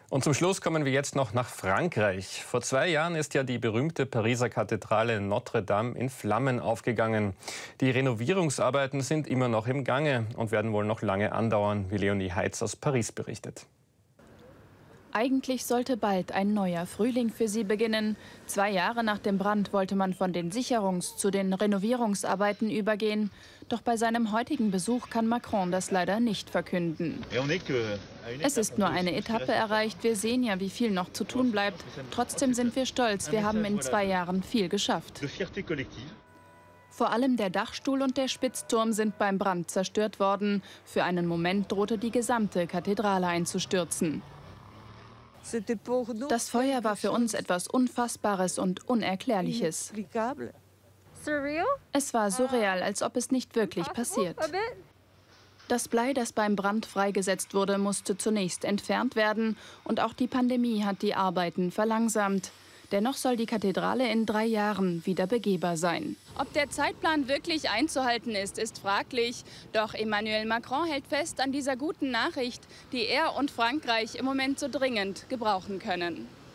Und zum Schluss kommen wir jetzt noch nach Frankreich. Vor 2 Jahren ist ja die berühmte Pariser Kathedrale Notre Dame in Flammen aufgegangen. Die Renovierungsarbeiten sind immer noch im Gange und werden wohl noch lange andauern, wie Leonie Heitz aus Paris berichtet. Eigentlich sollte bald ein neuer Frühling für sie beginnen. 2 Jahre nach dem Brand wollte man von den Sicherungs- zu den Renovierungsarbeiten übergehen. Doch bei seinem heutigen Besuch kann Macron das leider nicht verkünden. Es ist nur eine Etappe erreicht. Wir sehen ja, wie viel noch zu tun bleibt. Trotzdem sind wir stolz. Wir haben in 2 Jahren viel geschafft. Vor allem der Dachstuhl und der Spitzturm sind beim Brand zerstört worden. Für einen Moment drohte die gesamte Kathedrale einzustürzen. Das Feuer war für uns etwas Unfassbares und Unerklärliches. Es war surreal, als ob es nicht wirklich passiert. Das Blei, das beim Brand freigesetzt wurde, musste zunächst entfernt werden. Und auch die Pandemie hat die Arbeiten verlangsamt. Dennoch soll die Kathedrale in 3 Jahren wieder begehbar sein. Ob der Zeitplan wirklich einzuhalten ist, ist fraglich. Doch Emmanuel Macron hält fest an dieser guten Nachricht, die er und Frankreich im Moment so dringend gebrauchen können.